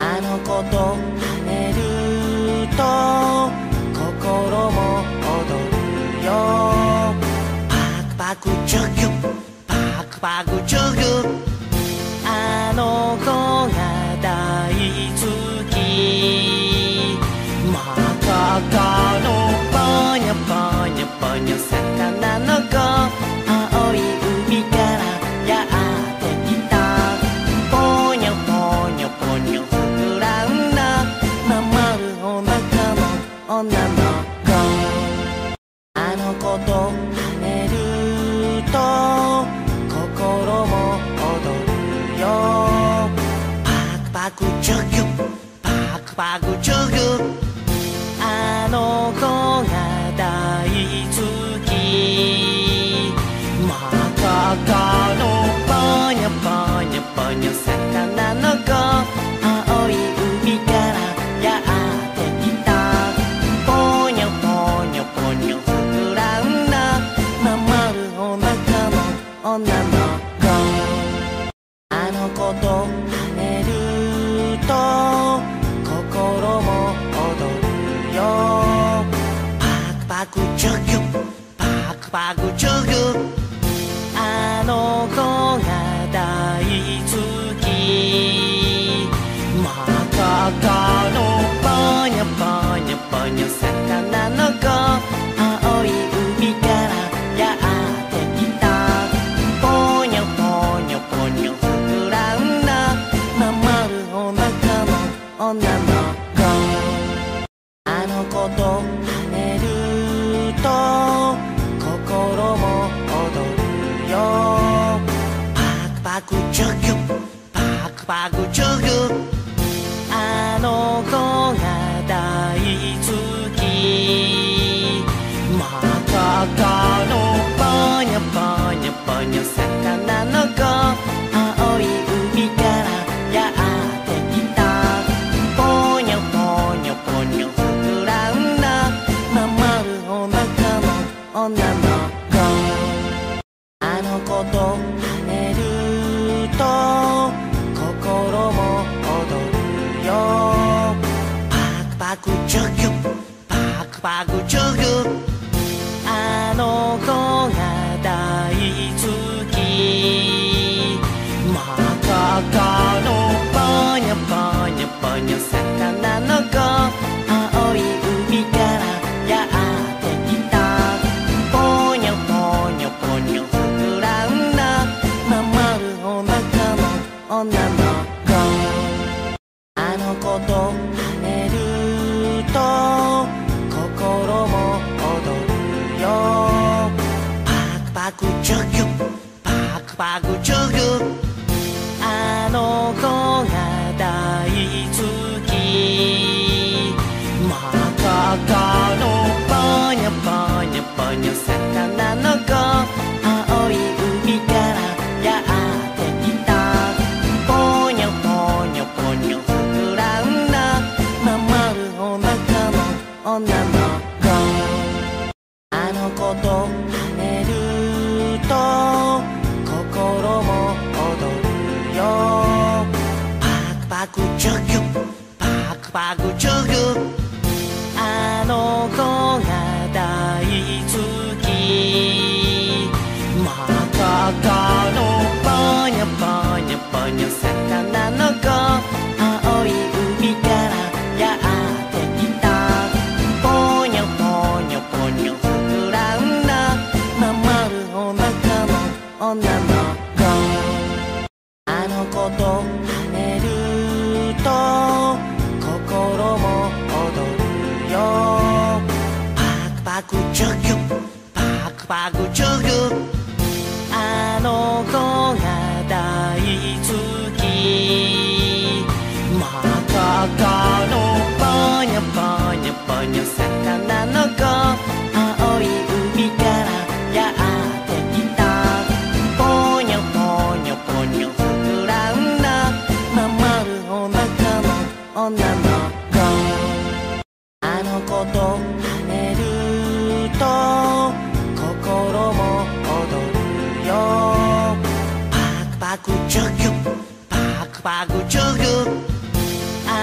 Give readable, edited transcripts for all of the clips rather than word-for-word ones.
あの子と跳ねると心も踊るよ。パクパクチュギュパクパクチュギュ、あの子が大好き。真っ赤かのぽにょぽにょぽにょ魚の子、青い海からやってきた。ぽにょぽにょぽにょ膨らんだまん丸お腹の女の子。あの子と跳ねると心も踊るよ。パクパクチュギュパクパクチュギュ、あの子が大好き。真っ赤かのぽにょぽにょぽにょ魚の子、青い海からやってきた。ぽにょぽにょぽにょ膨らんだまん丸お腹の女の子。あの子と跳ねると心も踊るよ。パクパクチュギュパクパクチュギュ、あの子が大好き。真っ赤かのぽにょぽにょぽにょ魚の子、青い海からやってきた。ぽにょぽにょぽにょ膨らんだまん丸お腹の女の子。あの子と跳ねると心も踊るよ。パクパクチュギュパクパクチュギュ、あの子が大好き。真っ赤かのぽにょぽにょぽにょ魚の子、青い海からやってきた。ぽにょぽにょぽにょ膨らんだまん丸お腹の女の子。あの子と跳ねると心も踊るよ。パクパクチュギュパクパクチュギュ、あの子が大好き。真っ赤かのぽにょぽにょぽにょ魚の子、青い海からやってきた。ぽにょぽにょぽにょ膨らんだまん丸お腹の女の子。あの子と跳ねると心も踊るよ。パクパクチュギュパクパクチュギュ、あの子が大好き。真っ赤かのぽにょぽにょぽにょ魚の子、青い海からやってきた。ぽにょぽにょぽにょ膨らんだまん丸お腹の女の子。あの子と跳ねると心も踊るよ。パクパクチュギュパクパクチュギュ、あの子が大好き。真っ赤かのぽにょぽにょぽにょ魚の子、青い海からやってきた。ぽにょぽにょぽにょ膨らんだまん丸お腹の女の子。あの子と跳ねると心も踊るよ。パクパクチュギュパクパクチュギュ、あの子が大好き。真っ赤かのぽにょぽにょぽにょ魚の子、青い海からやってきた。ぽにょぽにょぽにょ膨らんだまん丸お腹の女の子。あの子と跳ねると心も踊るよ。パクパクチュギュパクパクチュギュ、あ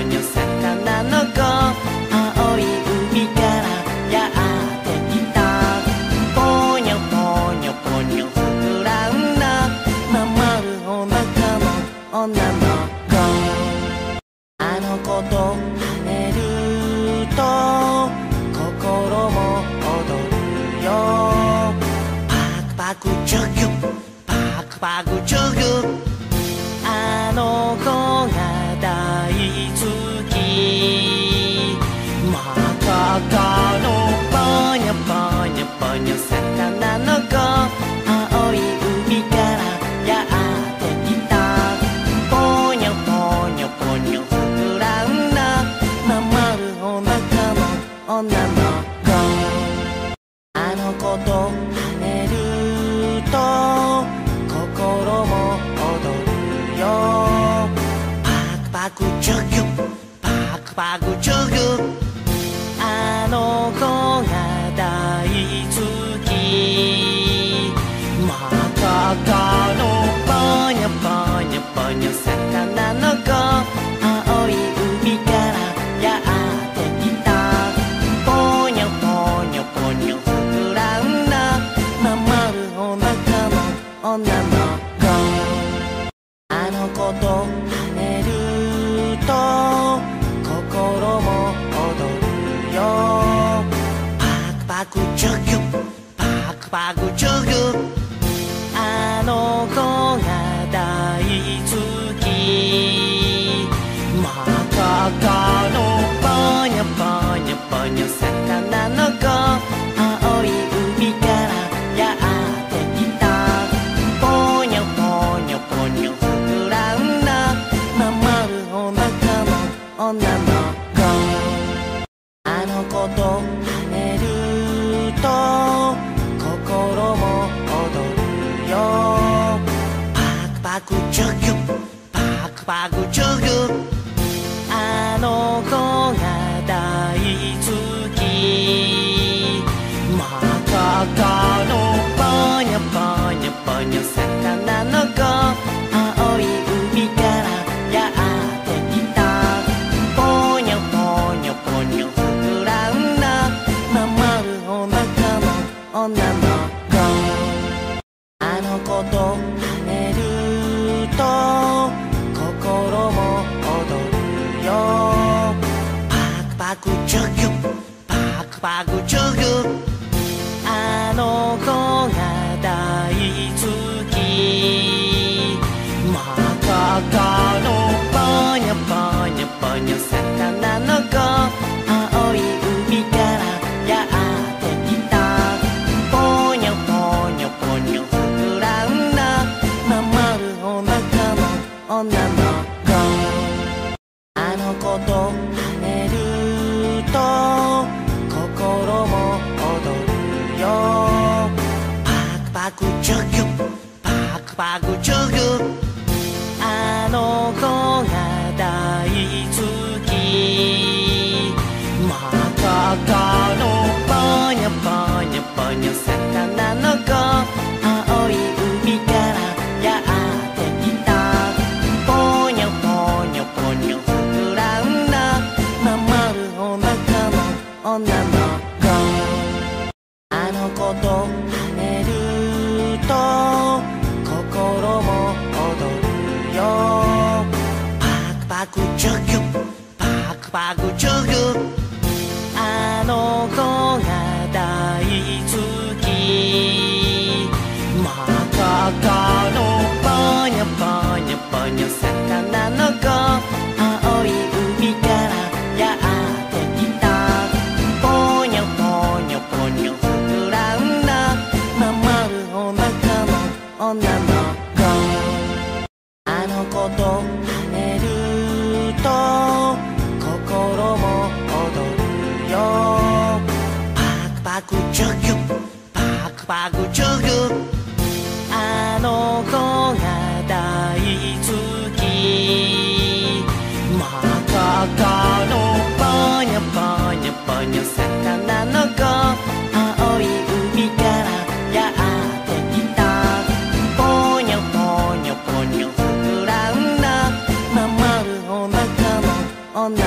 ニョ魚の子青い海からやってきたポニョポニョポニョ膨らんだまんまるお腹の女の子あの子と跳ねると心も踊るよパクパクチュギュパクパクチュギュあの子が大好き真っ赤かのポニョポニョポニョ魚の子青い海からやってきたポニョポニョポニョ膨らんだまんまるお腹の女の子あの子と跳ねると心も踊るよパクパクチュギュパクパクチュギュあの子が大好き真っ赤かのポニョポニョポニョ魚の子青い海からやってきたポニョポニョポニョ膨らんだまんまるお腹の女の子あの子と跳ねると心も踊るよパクパクチュギュパクパクチュギュあの子が大好き真っ赤かのポニョポニョポニョ魚の子青い海からやってきたポニョポニョポニョ膨らんだまんまるお腹の女の子あの子と跳ねると心も踊るよパクパクチュギュパクパクチュギュあの子が大好き真っ赤かのポニョポニョポニョ魚の子青い海からやってきたポニョポニョポニョ膨らんだまんまるお腹の女の子あの子と跳ねると心も踊るよパクパクチュギュパクパクチュギュあの子が大好き真っ赤かのポニョポニョポニョ魚の子青い海からやってきたポニョポニョポニョ膨らんだまんまるお腹の女の子あの子と跳ねると心も踊るよパクパクチュギュパクパクチュギュあの子が大好き真っ赤かのポニョポニョポニョ魚の子青い海からやってきたポニョポニョポニョ膨らんだまんまるお腹の女の子あの子と跳ねると心も踊るよパクパクチュギュパクパクチュギュあの子が大好き真っ赤かのポニョポニョポニョ魚の子青い海からやってきたポニョポニョポニョ膨らんだまんまるお腹の女の子あの子と跳ねると心も踊るよパクパクチュギュパクパクチュギュあの子が大好き真っ赤かのポニョポニョポニョ魚の子青い海からやってきたポニョポニョポニョ膨らんだまんまるお腹の女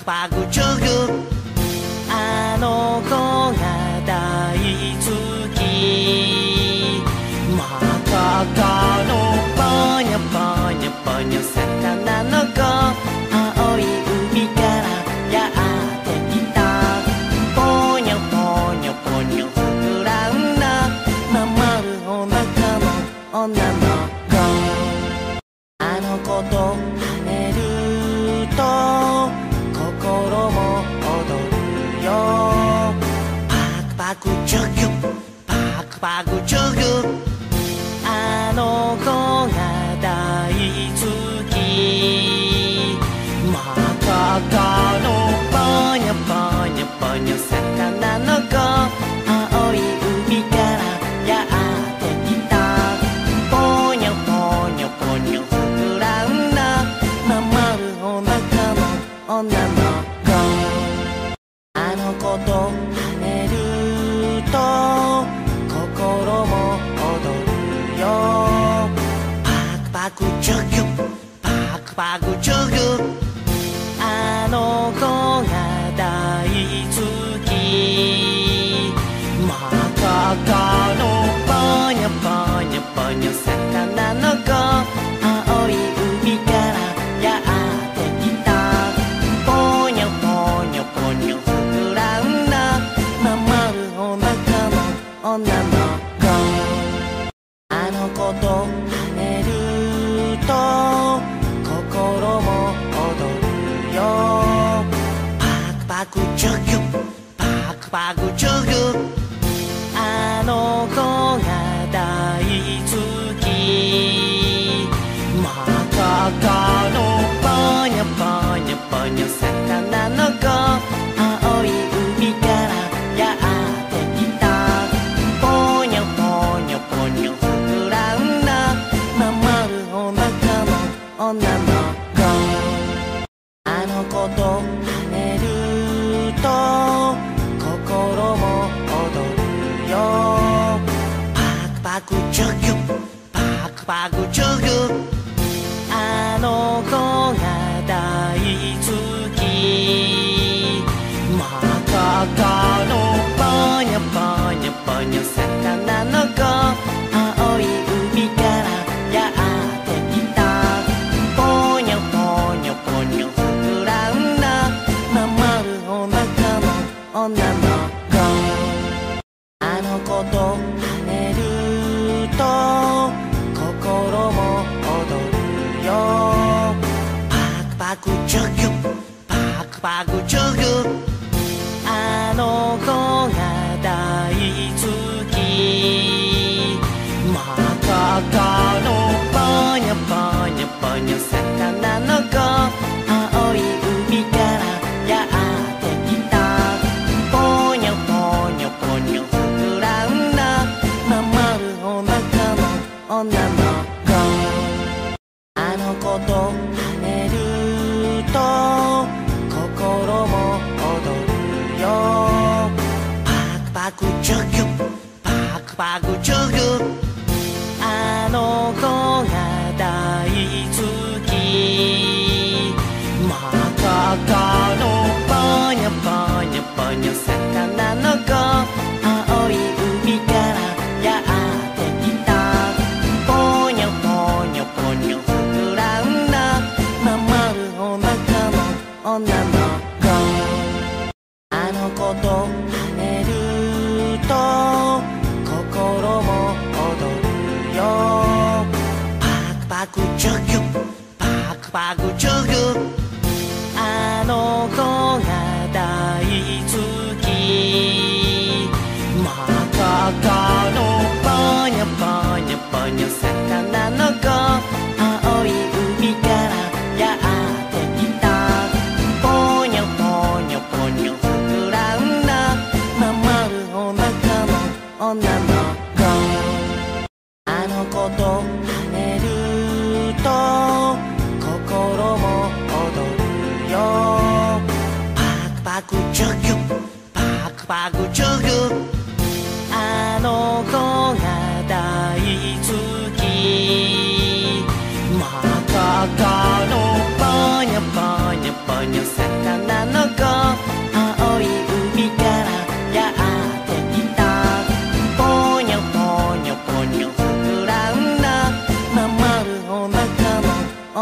パクチュグあの子が大好き真っ赤のぽにょぽにょぽにょ魚の子青い海からやってきたぽにょぽにょぽにょ膨らんだまん丸お腹の女の子あの子と跳ねると心も踊るよパクパクチュギュパクパクチュギュあの子が大好き真っ赤のぽにょぽにょぽにょ魚の子青い海からやってきたぽにょぽにょぽにょ膨らんだまん丸お腹の女の子あの子と跳ねると心も踊るよパクパクチュギュパクパクチュギュあの子が大好き真っ赤のぽにょぽにょぽにょ魚の子青い海からやってきたぽにょぽにょぽにょ膨らんだまん丸お腹の女の子あの子と跳ねると心も踊るよパクパクチュギュパクパクチュギュあの子が大好き真っ赤のぽにょぽにょぽにょ魚の子青い海からやってきたぽにょぽにょぽにょ膨らんだまん丸お腹の女の子あの子と跳ねると心も踊るよパクパクチュギュパクパクチュギュあの子が大好き真っ赤のぽにょぽにょぽにょ魚の子青い海からやってきたぽにょぽにょぽにょ膨らんだまん丸お腹の女の子あの子と跳ねると心も踊るよパクパクチュギュパクパクチュギュあの子が大好き真っ赤のぽにょぽにょぽにょ魚の子青い海からやってきたぽにょぽにょぽにょ膨らんだまん丸お腹の女の子あの子と跳ねると心も踊るよパクパクチュギュパクパクチュギュあの子が大好き真っ赤のぽにょぽにょぽにょ魚の子青い海からやってきたぽにょぽにょぽにょ膨らんだまん丸お腹の女の子あの子と跳ねると心も踊るよパクパクチュギュパクパクチュギュあの子が大好き真っ赤のぽにょぽにょぽにょ魚の子青い海からやってきたぽにょぽにょぽにょ膨らんだまん丸お腹の女の子あの子と跳ねると心も踊るよパクパクチュギュパクパクチュギュあの子が大好き真っ赤のぽにょぽにょぽにょ魚の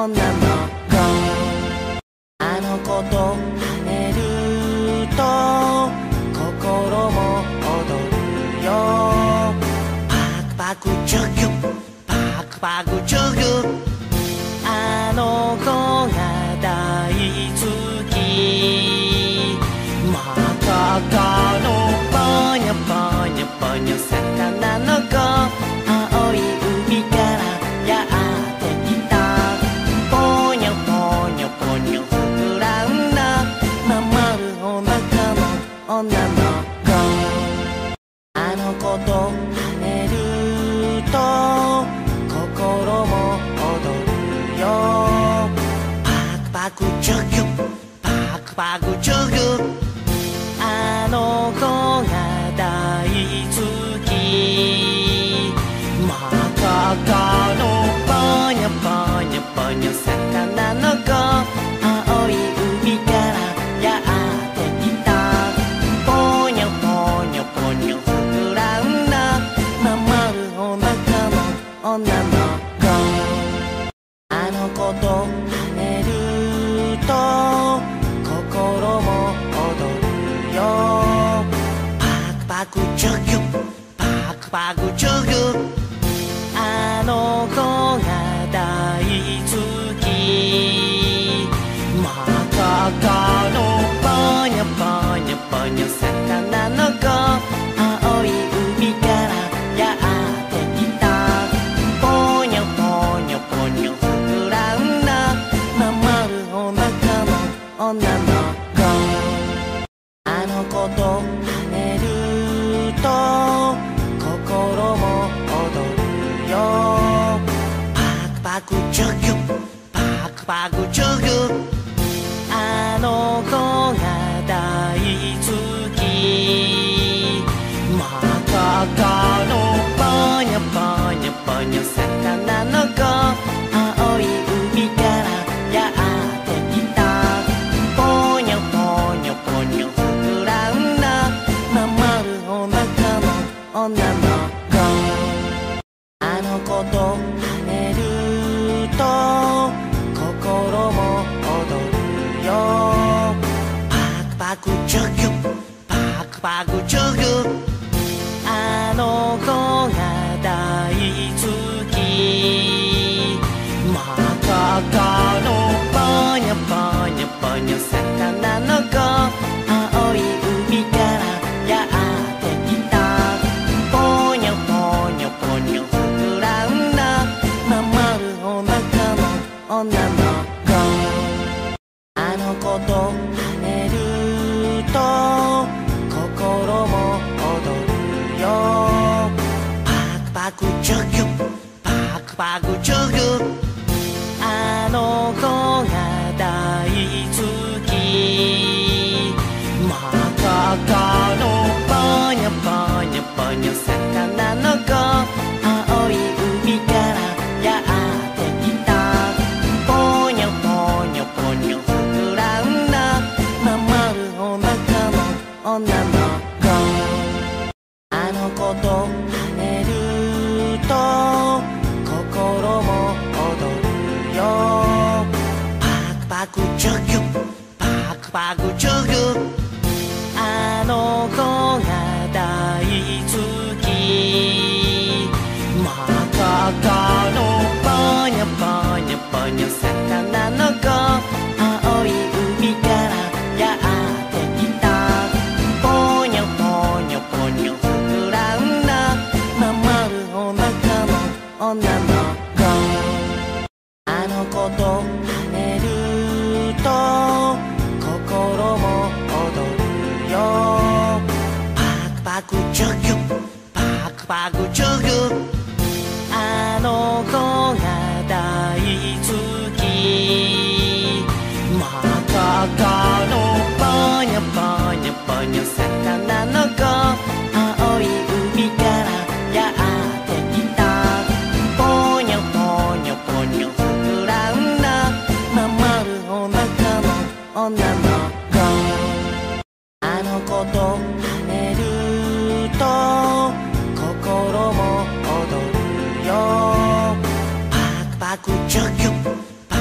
女の子あの子と跳ねると心も踊るよパクパクチュギュパクパクチュギュあの子が大好き真っ赤のぽにょぽにょぽにょ魚の子青い海からやってきたぽにょぽにょぽにょ膨らんだまん丸お腹の女の子あの子と跳ねると心も踊るよパクパクチュギュパクパクチュギュあの子が大好き真っ赤のぽにょぽにょぽにょ魚の子青い海からやってきたぽにょぽにょぽにょ膨らんだまん丸お腹の女の子あの子と跳ねると心も踊るよパクパクチュギュパクパクチュギュあの子が大好き真っ赤のぽにょぽにょぽにょ魚の子青い海からやってきたぽにょぽにょぽにょ膨らんだまん丸お腹の女の子あの子と跳ねると心も踊るよパクパクチュギュパクパクチュギュあの子が大好き真っ赤のぽにょぽにょぽにょ魚の子青い海からやってきたぽにょぽにょぽにょ膨らんだまん丸お腹の女の子あの子と跳ねると心も踊るよパクパクチュギュパクパクチュギュあの子が大好き真っ赤のぽにょぽにょぽにょ魚の子青い海からやってきたぽにょぽにょぽにょ膨らんだまん丸お腹の女の子あの子と跳ねると心も踊るよパクパクチュギュパクパクチュギュあの子が大好き真っ赤のぽにょぽにょぽにょ魚の子青い海からやってきたぽにょぽにょぽにょ膨らんだまん丸お腹の女の子あの子と跳ねると心も踊るよパクパクチュギュパクパクチュギュあの子が大好き真っ赤のぽにょぽにょぽにょ魚の子青い海からやってきたぽにょぽにょぽにょ膨らんだまん丸お腹の女の子あの子と跳ねると心も踊るよパクパクチュギュパクパクチュギュあの子が大好き真っ赤のぽにょぽにょぽにょ魚の子青い海からやってきたぽにょぽにょぽにょ膨らんだまん丸お腹の女の子あの子と跳ねると心も踊るよパクパクチュギュパ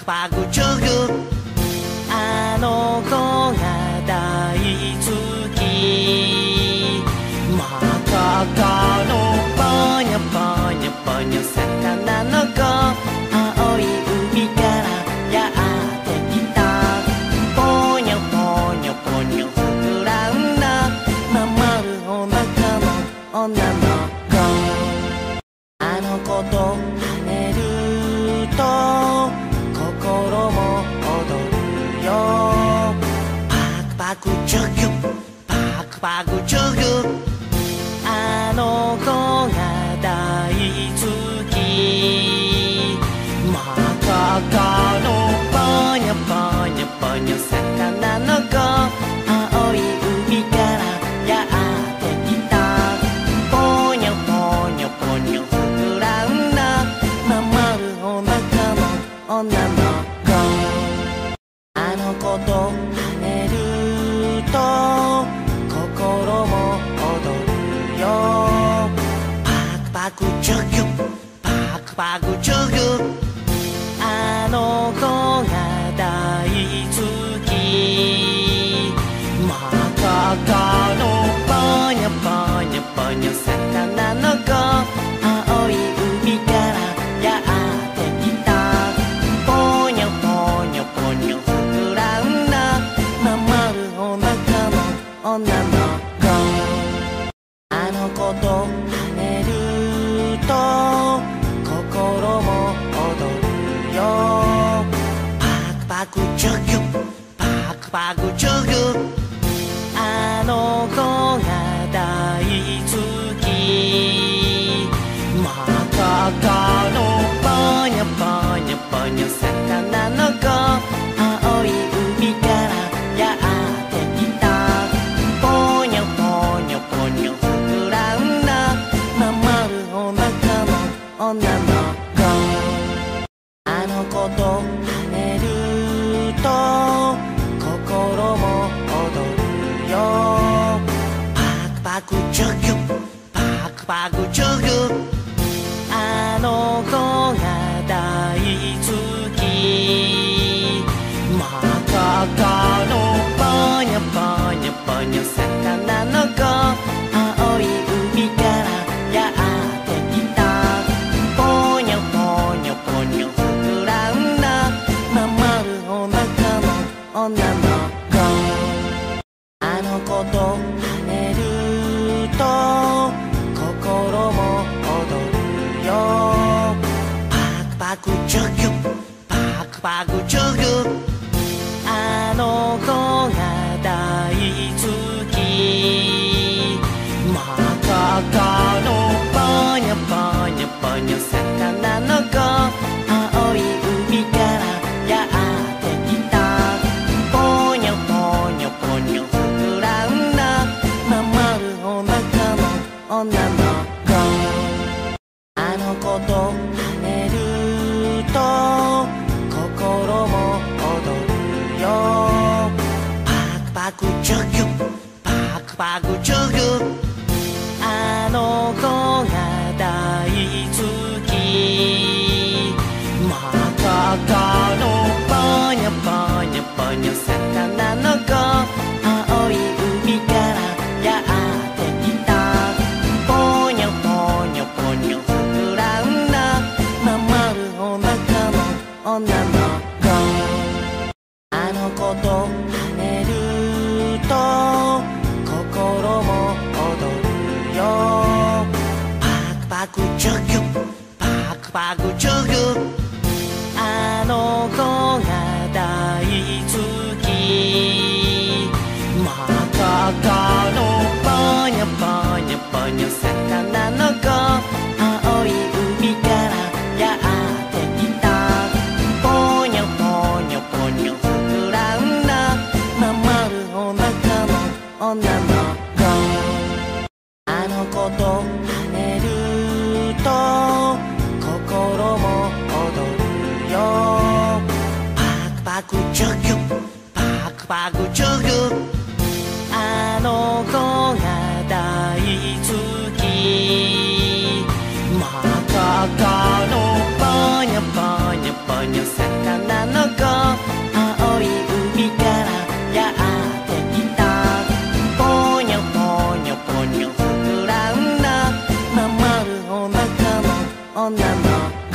パクチュグあの子が大好き真っ赤のぽにょぽにょぽにょ魚の子青い海からやってきたぽにょぽにょぽにょ膨らんだまん丸お腹の女の子あの子と跳ねると心も踊るよパクパクチュギュパクパクチュギュあの子が大好き真っ赤のぽにょぽにょぽにょ魚の子青い海からやってきたぽにょぽにょぽにょ膨らんだまん丸お腹の女の子あの子と跳ねると心も踊るよパクパクチュギュパクパクチュギュあの子が大好き真っ赤のぽにょぽにょぽにょ魚の子青い海からやってきたぽにょぽにょぽにょ膨らんだまん丸お腹の女の子あの子と跳ねると心も踊るよパクパクチュギュパクパクチュギュあの子が大好き真っ赤のぽにょぽにょぽにょ魚の子青い海からやってきたぽにょぽにょぽにょ膨らんだまん丸お腹の女の子あの子と跳ねると心も踊るよパクパクチュギュパクパクチュギュあの子が大好き真っ赤のぽにょぽにょぽにょ魚の子青い海からやってきたぽにょぽにょぽにょ膨らんだまん丸お腹の女の子あの子と跳ねると心も踊るよパクパクチュギュパクパクチュギュあの子が大好き真っ赤のぽにょぽにょぽにょ魚の子青い海からやってきたぽにょぽにょぽにょ膨らんだまん丸お腹の女の子あの子と跳ねると心も踊るよパクパクチュギュパクパクチュギュあの子が大好き真っ赤のぽにょぽにょぽにょ魚の子青い海からやってきたぽにょぽにょぽにょ膨らんだまん丸お腹の女の子あの子と跳ねると心も踊るよパクパクチュギュパクパクチュギュあの子が大好き真っ赤のぽにょぽにょぽにょ魚の子青い海からやってきたぽにょぽにょぽにょ膨らんだまん丸お腹の女の子あの子と跳ねると心も踊るよパクパクチュギュパクパクチュギュあの子が大好き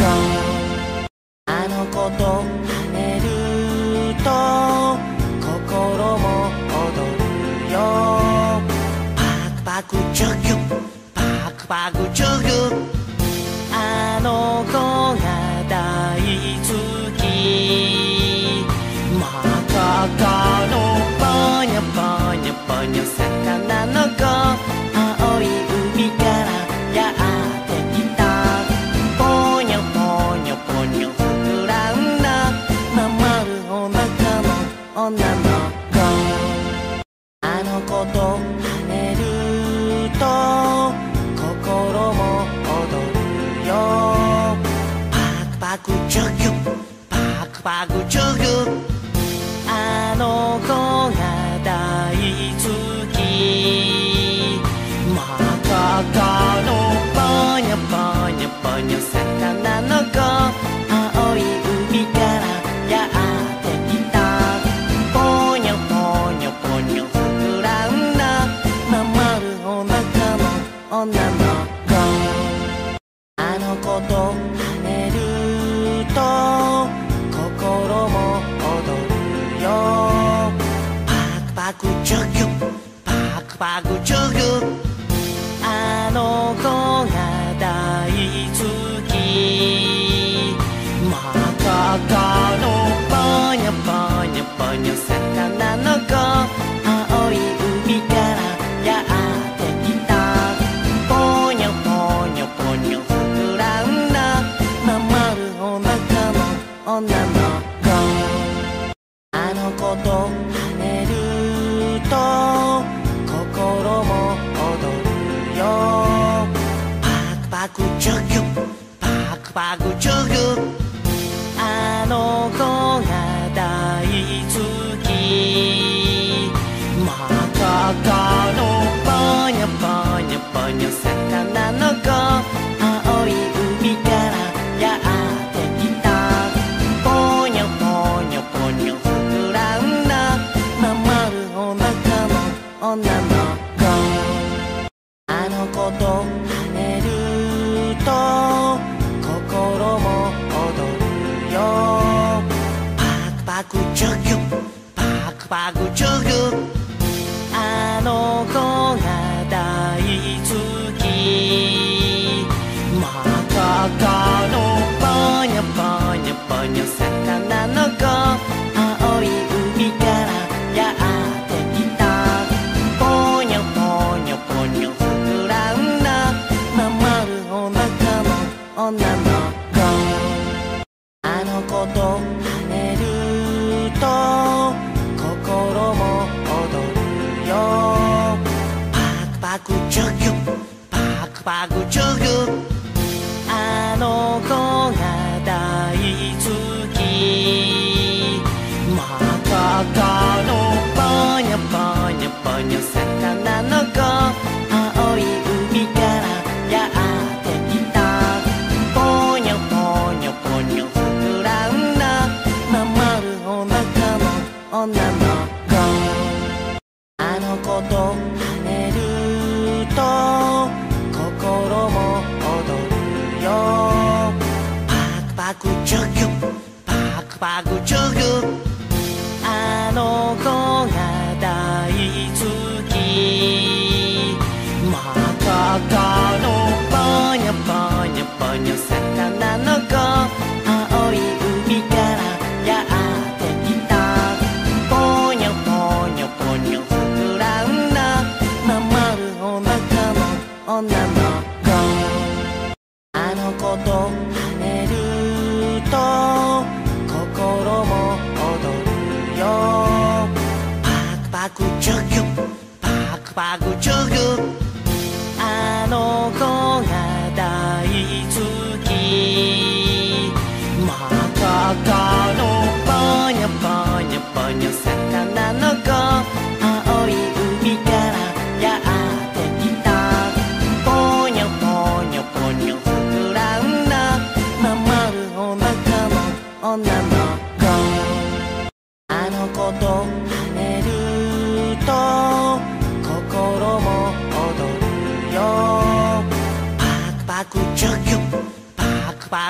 あの子と跳ねると心も踊るよ。パクパクチュギュパクパクチュギュ、あの子が大好き。真っ赤のぽにょぽにょぽにょ魚の子、青い海からやってきた。ぽにょぽにょぽにょ膨らんだまん丸お腹の女の子。あの子と跳ねると心も踊るよ。パクパクチュギュパクパクチュギュ、あの子が大好き。真っ赤のぽにょぽにょぽにょ魚の子、青い海からやってきた。ぽにょぽにょぽにょ膨らんだまん丸お腹の女の子。あの子と跳ねると心も踊るよ。パクパクチュギュパクパクチュギュ、あの子が大好き。真っ赤のぽにょぽにょぽにょ魚の子、青い海からやってきた。ぽにょぽにょぽにょ膨らんだまん丸お腹の女の子。あの子と跳ねると心も踊るよ。パクパクチュギュパクパクチュギュ、あの子が大好き。真っ赤のぽにょぽにょぽにょ魚の子、青い海からやってきた。ぽにょぽにょぽにょ膨らんだまん丸お腹の女の子。あの子と跳ねると心も踊るよ。パクパクチュギュパクパクチュギュ、あの子が大好き。真っ赤のぽにょぽにょぽにょ魚の子、青い海からやってきた。ぽにょぽにょぽにょ膨らんだまん丸お腹の女の子。あの子と跳ねると心も踊るよ。パクパクチュギュパクパクチュギュ、あの子が大好き。真っ赤のぽにょぽにょぽにょ魚の子、青い海からやってきた。ぽにょぽにょぽにょ膨らんだまん丸お腹の女の子。あの子と跳ねると心も踊るよ。パクパクチュギュパクパクチュギュ、あの子が大好き。真っ赤のぽにょぽにょぽにょ魚の子、青い海からやってきた。ぽにょぽにょぽにょ膨らんだまん丸お腹の女の子。あの子と跳ねると心も踊るよ。パクパクチュギュパクパクチュギュ、あの子が大好き。真っ赤のぽにょぽにょぽにょ魚の子、青い海からやってきた。ぽにょぽにょぽにょ膨らんだまん丸お腹の女の子。あの子と跳ねると心も踊るよ。パクパクチュギュパクパクチュ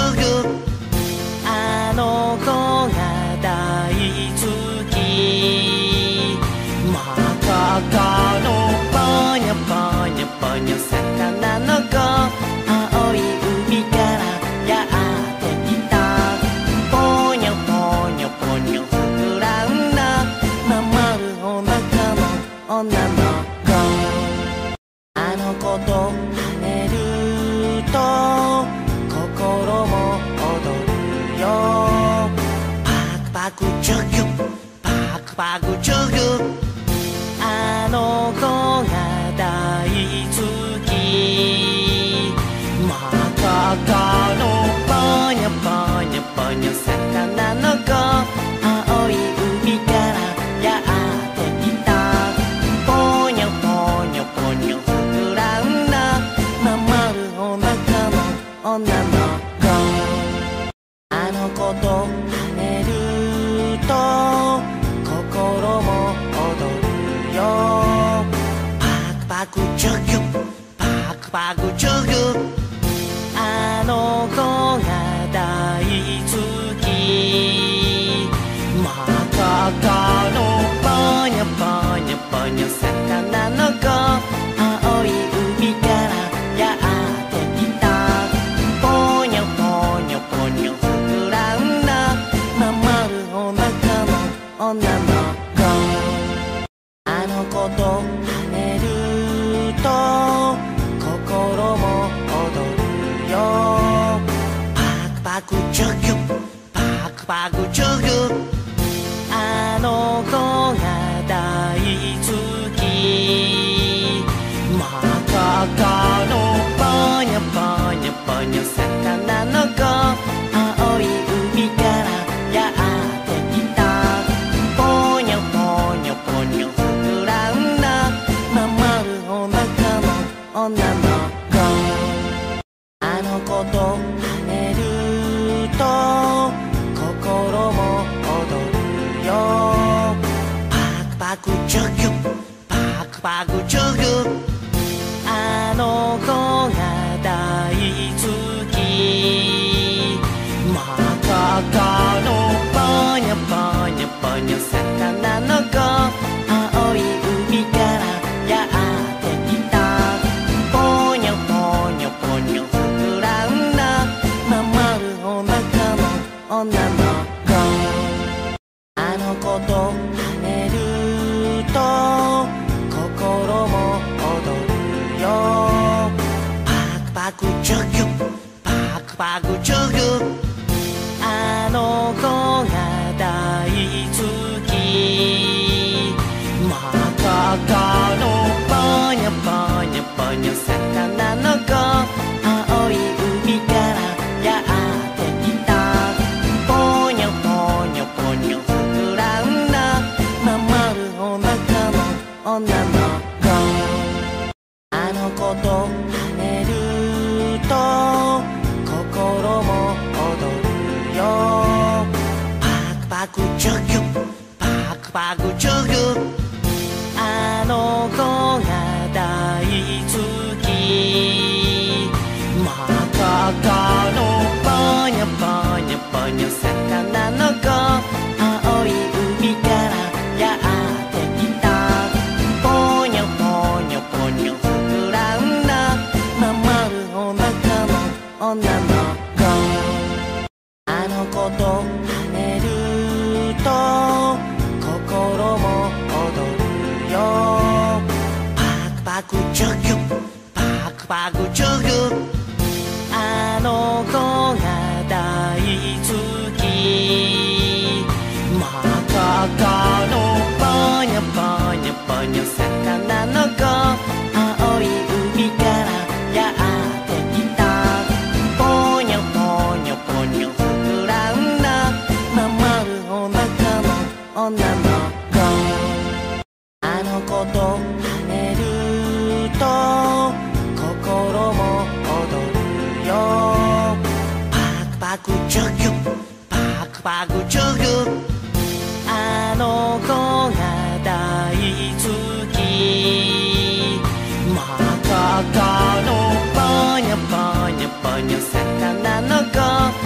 グあの子が大好き真っ赤のぽにょぽにょぽにょ魚の子青い海からやってきたぽにょぽにょぽにょ膨らんだまん丸お腹の女の子あの子と跳ねると心も踊るよパクパクチュギュパクパクチュギュあの子が大好き真っ赤のぽにょぽにょぽにょ魚の子青い海からやってきたぽにょぽにょぽにょ膨らんだまん丸お腹の女の子あの子と跳ねると心も踊るよパクパクチュギュパクパクチュギュあの子が大好き真っ赤のぽにょぽにょぽにょ魚の子青い海からやってきたぽにょぽにょぽにょ膨らんだまん丸お腹の女の子あの子と跳ねると心も踊るよパクパクチュギュパクパクチュギュあの子が大好き真っ赤のぽにょぽにょぽにょ魚の子青い海からやってきたぽにょぽにょぽにょ膨らんだまん丸お腹の女の子あの子と跳ねると心も踊るよパクパクチュギュパクパクチュギュあの子が大好き真っ赤のぽにょぽにょぽにょ魚の子青い海からやってきたぽにょぽにょぽにょ膨らんだまん丸お腹の女の子あの子と跳ねると心も踊るよパクパクチュギュパクパクチュギュあの子が大好き真っ赤のぽにょぽにょぽにょ魚の子青い海からやってきたぽにょぽにょぽにょ膨らんだまん丸お腹の女の子あの子と跳ねると心も踊るよパクパクチュギュパクパクチュギュあの子が大好き真っ赤のぽにょぽにょぽにょ魚の子青い海からやってきたぽにょぽにょぽにょ膨らんだまん丸お腹の女の子あの子と跳ねると心も踊るよパクパクチュギュパクパクチュギュあの子が大好き真っ赤のぽにょぽにょぽにょ魚の子青い海からやってきたぽにょぽにょぽにょ膨らんだまん丸お腹の女の子あの子と跳ねると心も踊るよパクパクチュギュパクパクチュギュあの子が大好き真っ赤のぽにょぽにょぽにょ魚の子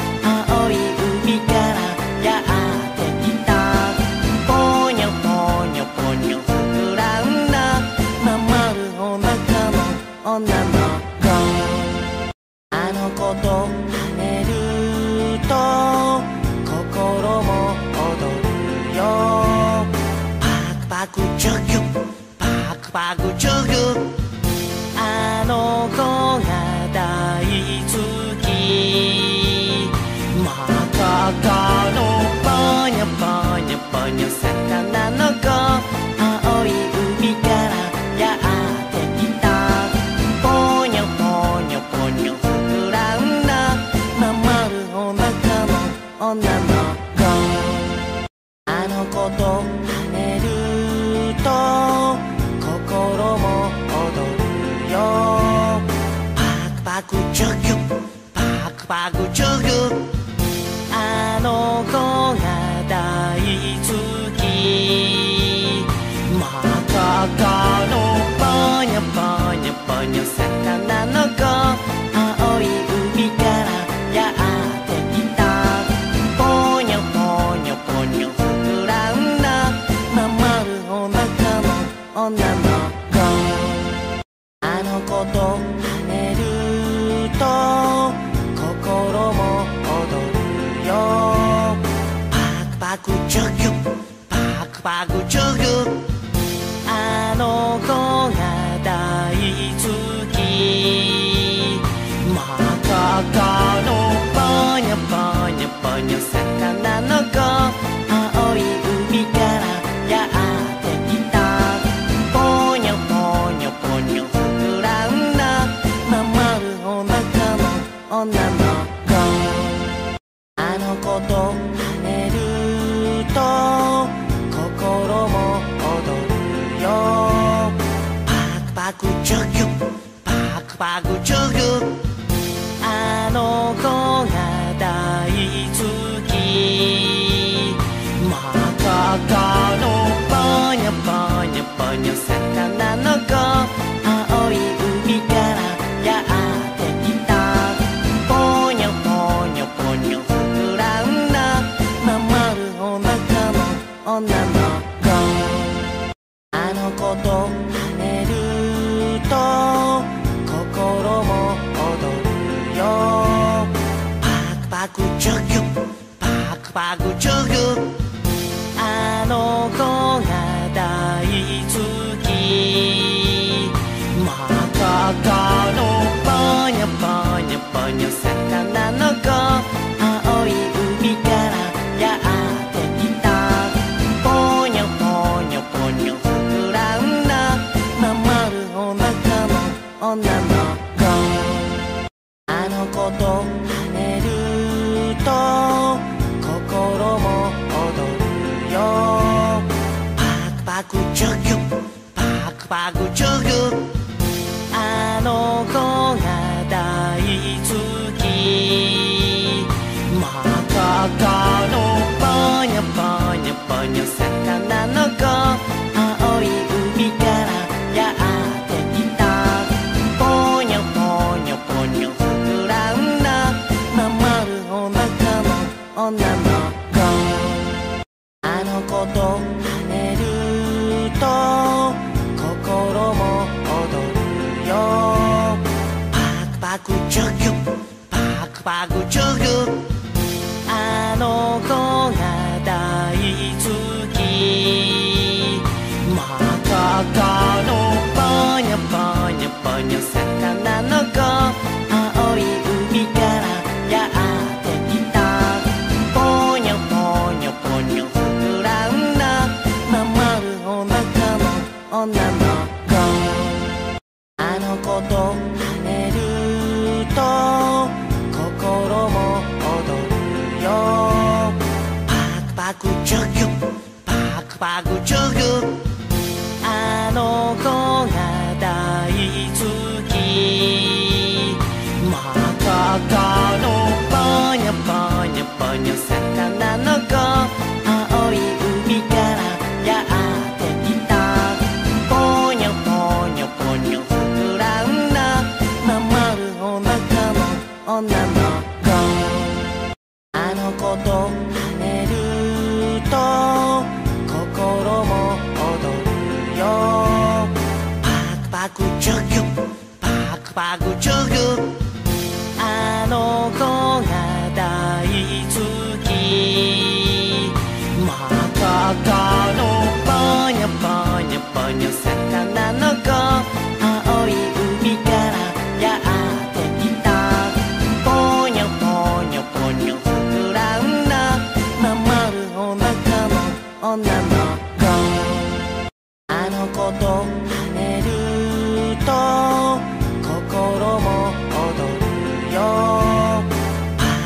お腹の女の子あの子と跳ねると心も踊るよパクパクチュギュパクパクチュギュあの子が大好き真っ赤のぽにょぽにょぽにょ魚の子青い海からやってきたぽにょぽにょぽにょ膨らんだまん丸お腹の女の子あの子と跳ねると心も踊るよパクパクチュギュパクパクチュギュあの子が大好き真っ赤のぽにょぽにょぽにょ魚の子青い海からやってきたぽにょぽにょぽにょ膨らんだまん丸お腹の女の子あの子と跳ねると心も踊るよパクパクチュギュパクパクチュギュあの子が大好き真っ赤のぽにょぽにょぽにょ魚の子青い海からやってきたぽにょぽにょぽにょ膨らんだまん丸お腹の女の子あの子と跳ねると心も踊るよパクパクチュギュパクパクチュギュあの子が大好き真っ赤のぽにょぽにょぽにょ魚の子青い海からやってきたぽにょぽにょぽにょ膨らんだまん丸お腹の女の子あの子と跳ねると心も踊るよパクパクチュギュパクパクチュギュあの子が大好き真っ赤のぽにょぽにょぽにょ魚の子青い海からやってきたぽにょぽにょぽにょ膨らんだまん丸お腹の女の子あの子と跳ねると心も踊るよパクパクチュギュパクパクチュギュあの子が大好き真っ赤のぽにょぽにょぽにょ魚の子青い海からやってきたぽにょぽにょぽにょ膨らんだまん丸お腹の女の子あの子と跳ねると心も踊るよパクパクチュギュパクパクチュギュあの子が大好き真っ赤のぽにょぽにょぽにょ魚の子青い海からやってきたぽにょぽにょぽにょ膨らんだまん丸お腹の女の子あの子と跳ねると心も踊るよパクパクチュギュパクパクチュギュあの子が大好き真っ赤のぽにょぽにょぽにょ魚の子青い海からやってきたぽにょぽにょぽにょ膨らんだまん丸お腹の女の子あの子と跳ねると心も踊るよパクパ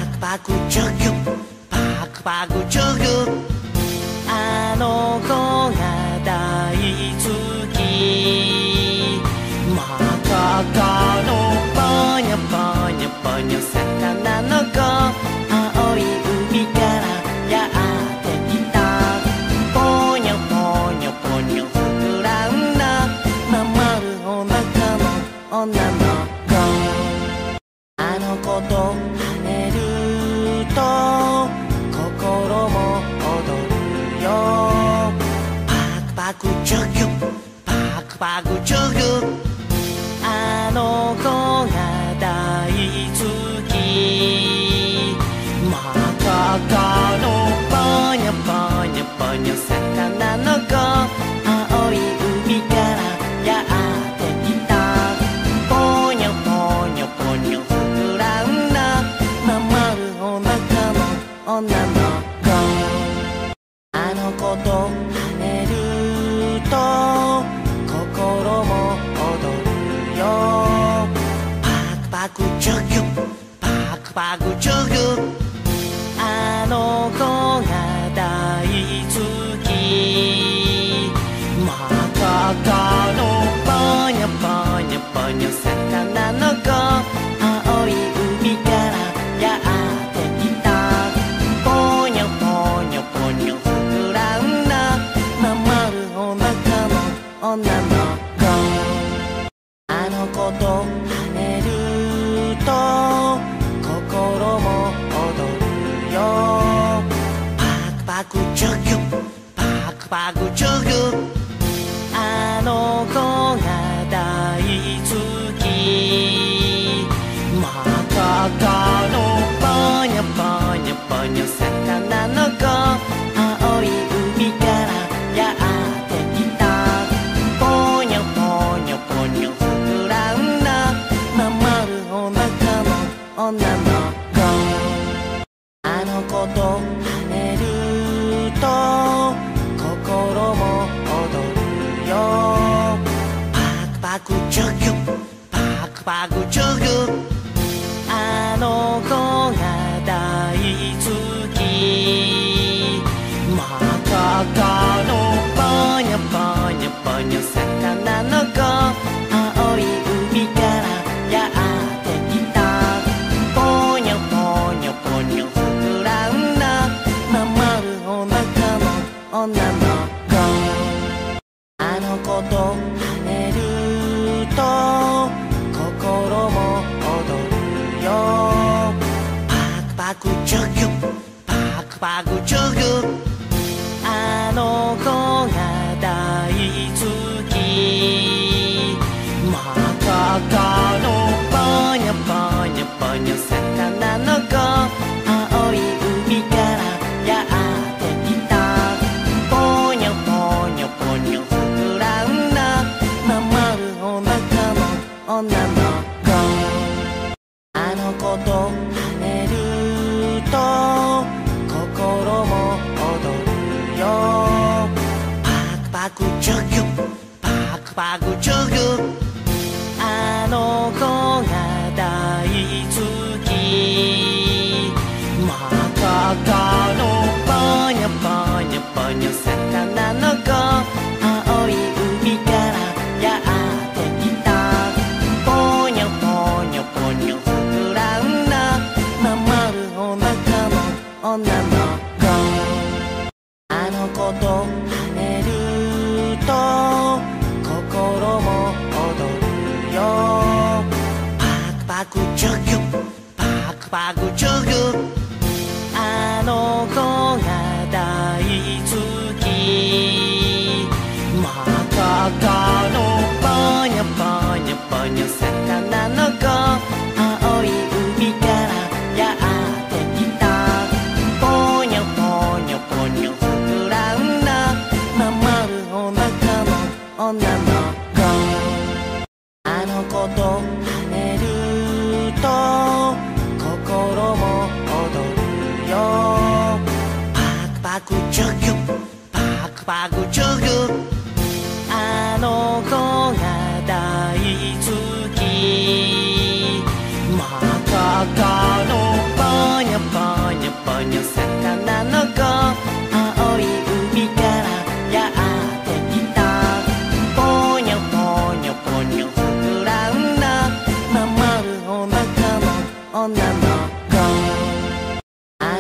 クチュギュパクパクチュギュあの子が大好き真っ赤っかのぽにょぽにょぽにょ魚の子青い海からやってきたぽにょぽにょぽにょ膨らんだまんまるお腹の女の子あの子と跳ねると心も踊るよパクパクチュギュパクパクチュギュあの子が大好き真っ赤っかのぽにょぽにょぽにょ魚の子青い海からやってきたぽにょぽにょぽにょ膨らんだまんまるお腹の女の子あの子と跳ねると心も踊るよパクパクチュギュパクパクチュギュあの子が大好き真っ赤っかのぽにょぽにょぽにょ魚の子青い海からやってきたぽにょぽにょぽにょ膨らんだまんまるお腹の女の子あの子と跳ねると心も踊るよパクパクチュギュパクパクチュギュあの子が大好き真っ赤っかのぽにょぽにょぽにょ魚の子青い海からやってきたぽにょぽにょぽにょ膨らんだまんまるお腹の女の子あの子と跳ねると心も踊るよパクパクチュギュパクパクチュギュあの子が大好き真っ赤っかのぽにょぽにょぽにょ魚の子青い海からやってきたぽにょぽにょぽにょ膨らんだまんまるお腹の女の子あの子と跳ねると心も踊るよパクパクチュギュパクパクチュギュあの子が大好き真っ赤っかのぽにょぽにょぽにょ魚の子青い海からやってきたぽにょぽにょぽにょ膨らんだまんまるお腹の女の子あの子と跳ねると心も踊るよパクパクチュギュパクパクチュギュあの子が大好き真っ赤っかのぽにょぽにょぽにょ魚の子青い海からやってきたぽにょぽにょぽにょ膨らんだまんまるお腹の女の子あの子と跳ねると心も踊るよパクパクチュギュパクパクチュギュあの子が大好き真っ赤っかのぽにょぽにょぽにょ魚の子青い海からやってきたぽにょぽにょぽにょ膨らんだまんまるお腹の女の子あの子と跳ねると心も踊るよパクパクチュギュパクパクチュギュあの子が大好き真っ赤っかのぽにょぽ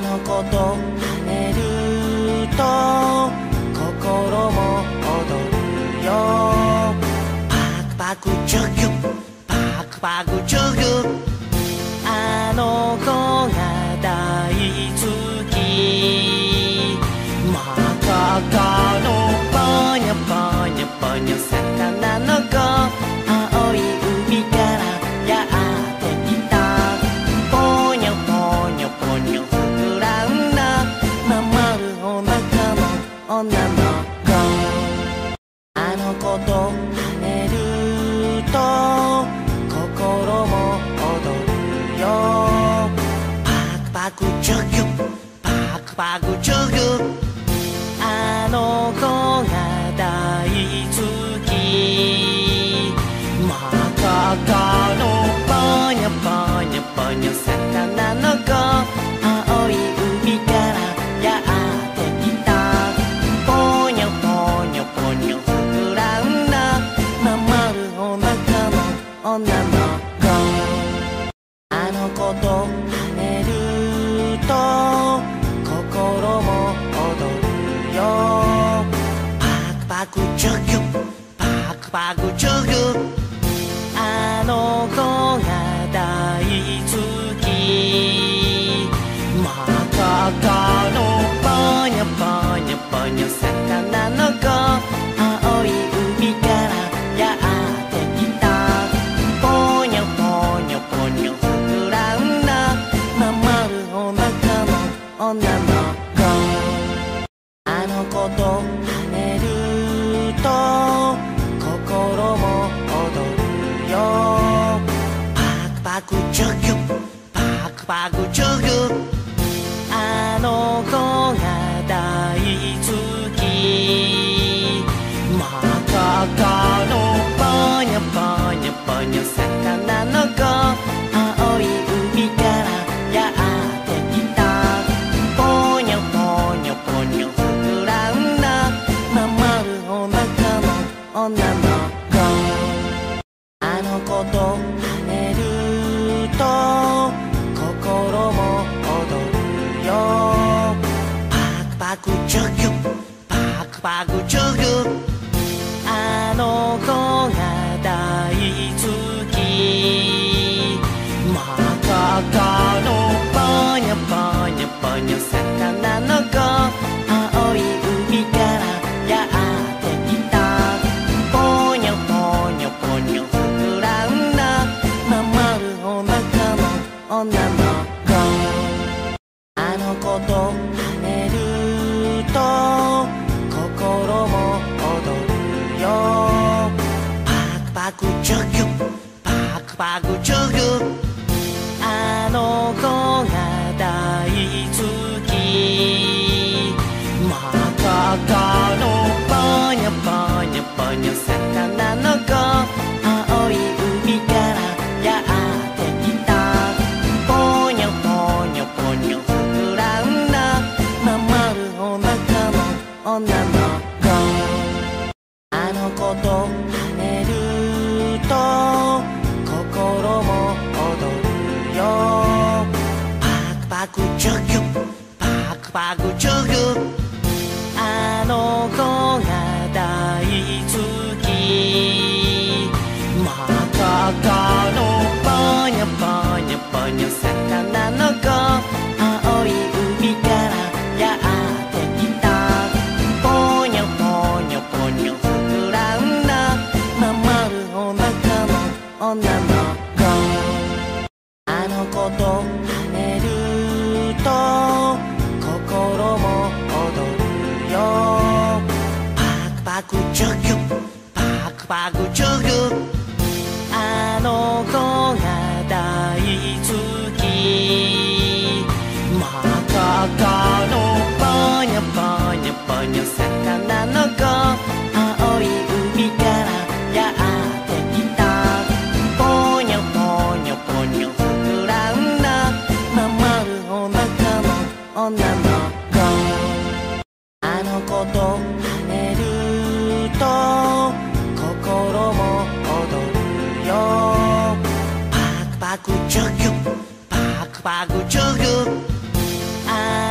の子と跳ねると心も踊るよ。パクパクチュギュパクパクチュギュ、あの子が大好き。真っ赤かのぽにょぽにょぽにょ魚の子、青い海からやってきた。ぽにょぽにょぽにょ膨らんだまん丸お腹の女の子。あの子と跳ねると心も踊るよ。パクパクチュギュパクパクチュギュ、あの子が大好き。真っ赤かのぽにょぽにょぽにょ魚の子、青い海からやってきた。ぽにょぽにょぽにょ膨らんだまん丸お腹の女の子。あの子と跳ねると心も踊るよ。パクパクチュギュパクパクチュギュ、あの子が大好き。真っ赤かのぽにょぽにょぽにょ魚の子、青い海からやってきた。ぽにょぽにょぽにょ膨らんだまん丸お腹の女の子。あの子と跳ねると心も踊るよ。パクパクチュギュパクパクチュギュ、あの子が大好き。真っ赤かのぽにょぽにょぽにょ魚の子、青い海からやってきた。ぽにょぽにょぽにょ膨らんだまん丸お腹の女の子。あの子と跳ねると心も踊るよ。パクパクチュギュパクパクチュギュ、あの子が大好き。真っ赤かのぽにょぽにょぽにょ魚の子、青い海からやってきた。ぽにょぽにょぽにょ膨らんだまん丸お腹の女の子。あの子と跳ねると心も踊るよ。パクパクチュギュパクパクチュギュ、あの子が大好き。真っ赤かのぽにょぽにょぽにょ魚の子、青い海からやってきた。ぽにょぽにょぽにょ膨らんだまん丸お腹の女の子。あの子と跳ねると心も踊るよ。パクパクチュギュパクパクチュギュ、あの子が大好き。真っ赤かのぽにょぽにょぽにょ魚の子、青い海からやってきた。ぽにょぽにょぽにょ膨らんだまん丸お腹の女の子。あの子と跳ねると心も踊るよ。パクパクチュギュパクパクチュギュ、あの子が大好き。真っ赤かのぽにょぽにょぽにょ魚の子、青い海からやってきた。ぽにょぽにょぽにょ膨らんだまん丸お腹の女の子。あの子と跳ねると心も踊るよ。パクパクチュギュパクパクチュギュ、あ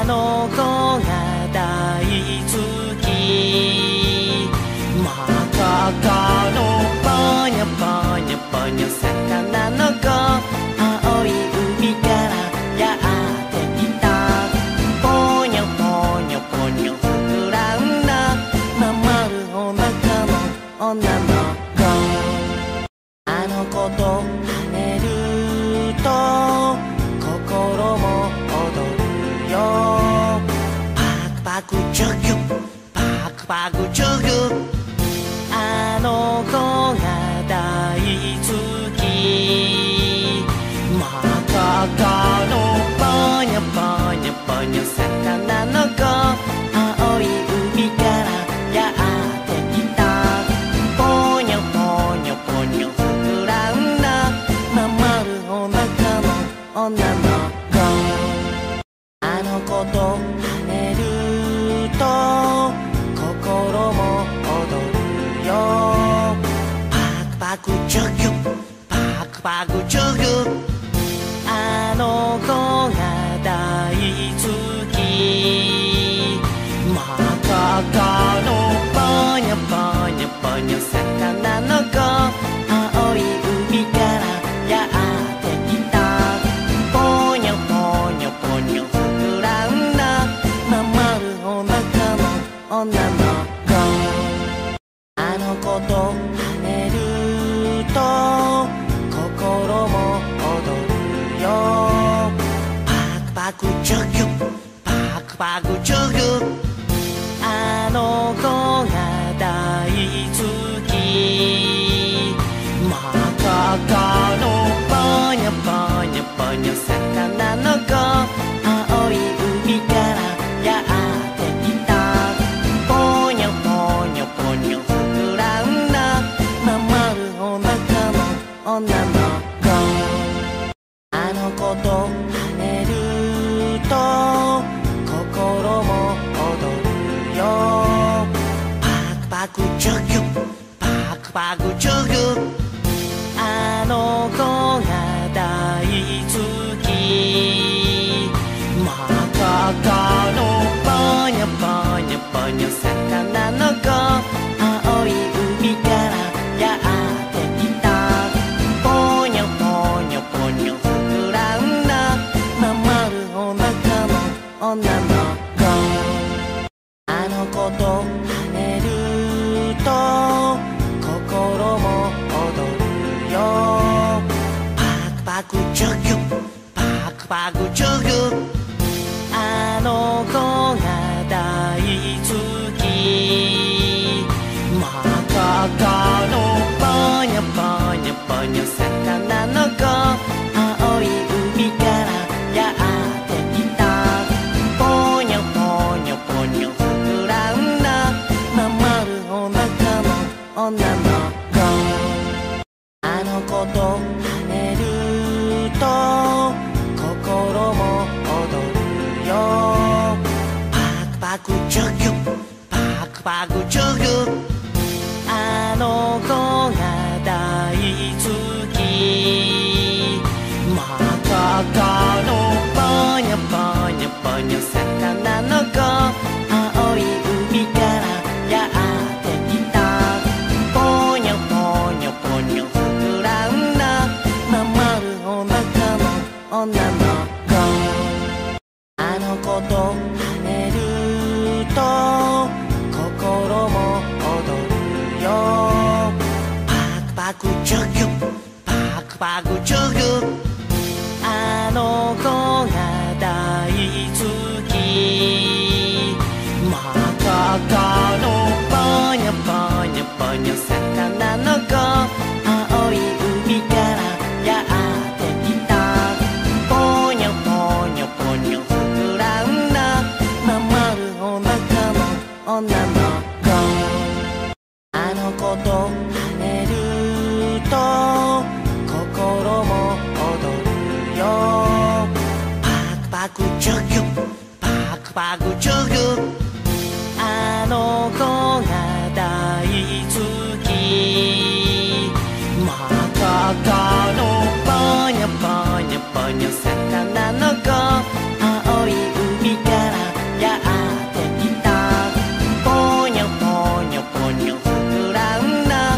のぽにょぽにょぽにょ魚の子青い海からやってきたぽにょぽにょぽにょ膨らんだまん丸お腹の女の子あの子と跳ねると心も踊るよパクパクチュギュパクパクチュギュあの子が大好き真っ赤のぽにょぽにょぽにょ魚の子青い海からやってきたぽにょぽにょぽにょ膨らんだまん丸お腹の女の子あの子と跳ねると心も踊るよパクパクチュギュパクパクチュギュあの子が大好き真っ赤のぽにょぽにょぽにょ魚の子青い海からやってきたぽにょぽにょぽにょ膨らんだまん丸お腹の女の子あの子と跳ねると心も踊るよパクパクチュギュパクパクチュギュあの子が大好き真っ赤のぽにょぽにょぽにょ魚の子青い海からやってきたぽにょぽにょぽにょ膨らんだまん丸お腹の女の子あの子と跳ねると心も踊るよパクパクチュギュパクパクチュギュあの子が大好き真っ赤のぽにょぽにょぽにょ魚の子青い海からやってきたぽにょぽにょぽにょ膨らんだまん丸お腹の女の子あの子と跳ねると心も踊るよパクパクチュギュパクパクチュギュあの子が大好き真っ赤のぽにょぽにょぽにょ魚の子青い海からやってきたぽにょぽにょぽにょ膨らんだまん丸お腹の女の子あの子と跳ねると心も踊るよパクパクチュギュパクパクチュギュあの子が大好き真っ赤のぽにょぽにょぽにょ魚の子青い海からやってきたぽにょぽにょぽにょ膨らんだまん丸お腹の女の子あの子と跳ねると心も踊るよパクパクチュギュパクパクチュギュあの子が大好き真っ赤のぽにょぽにょぽにょ魚の子青い海からやってきたぽにょぽにょぽにょ膨らんだまん丸お腹の女の子あの子と跳ねると心も踊るよパクパクチュギュパクパクチュギュあの子が大好き真っ赤のぽにょぽにょぽにょ魚の子青い海からやってきたぽにょぽにょぽにょ膨らんだ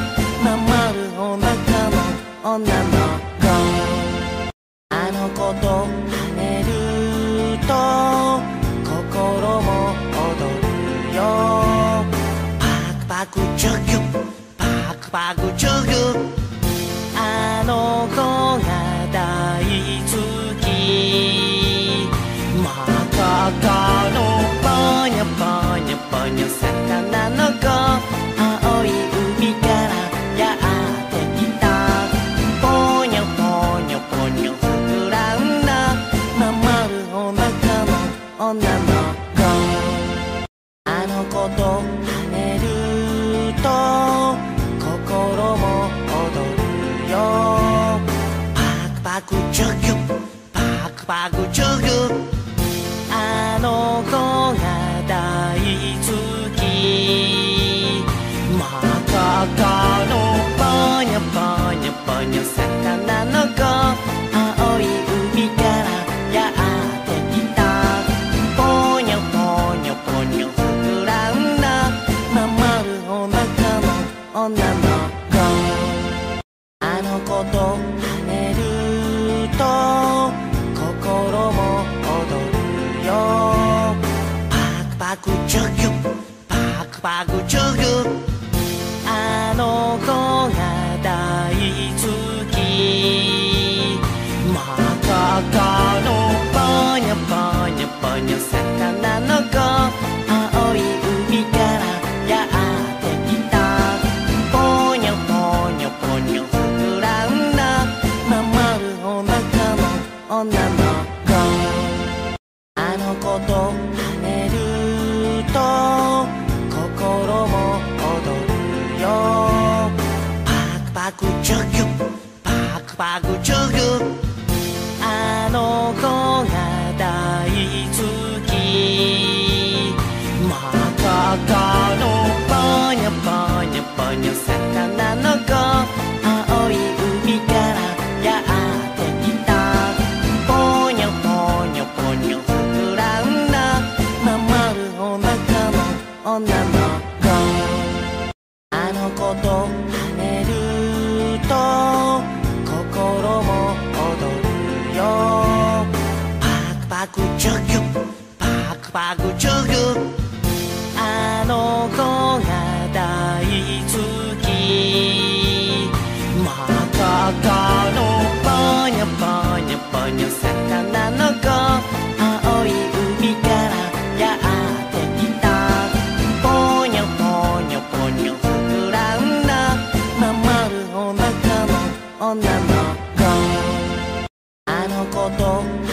のぽにょぽにょぽにょ魚の子青い海からやってきたぽにょぽにょぽにょ膨らんだまんまるお腹の女の子あの子と跳ねると心も踊るよパクパクチュギュパクパクチュギュあの子が大好き真っ赤かのぽにょぽにょぽにょ魚の子青い海からやってきたぽにょぽにょぽにょ膨らんだまんまるお腹の女の子あの子と跳ねると心も踊るよパクパクチュギュパクパクチュギュあの子が大好き真っ赤かのぽにょぽにょぽにょ魚の子青い海からやってきたぽにょぽにょぽにょ膨らんだまんまるお腹の女の子あの子と跳ねると心も踊るよパクパクチュギュパクパクチュギュあの子が大好き真っ赤かのぽにょぽにょぽにょ魚の子青い海からやってきたぽにょぽにょぽにょ膨らんだまんまるお腹の女の子あの子と跳ねると心も踊るよパクパクチュギュパクパクチュギュあの子が大好き真っ赤かのぽにょぽにょぽにょ魚の子青い海からやってきたぽにょぽにょぽにょ膨らんだまんまるお腹の女の子あの子と